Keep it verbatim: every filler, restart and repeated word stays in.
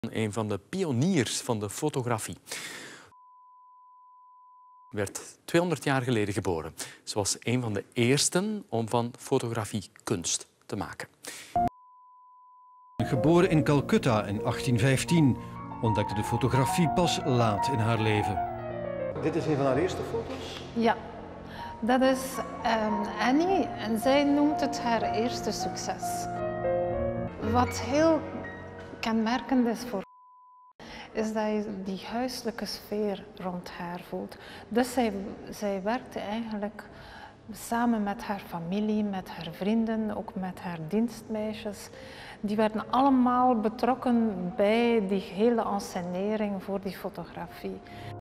Een van de pioniers van de fotografie. Werd tweehonderd jaar geleden geboren. Ze was een van de eersten om van fotografie kunst te maken. Geboren in Calcutta in achttien vijftien, ontdekte de fotografie pas laat in haar leven. Dit is een van haar eerste foto's? Ja, dat is um, Annie en zij noemt het haar eerste succes. Wat heel kenmerkend is voor is dat je die huiselijke sfeer rond haar voelt. Dus zij, zij werkte eigenlijk samen met haar familie, met haar vrienden, ook met haar dienstmeisjes. Die werden allemaal betrokken bij die hele enscenering voor die fotografie.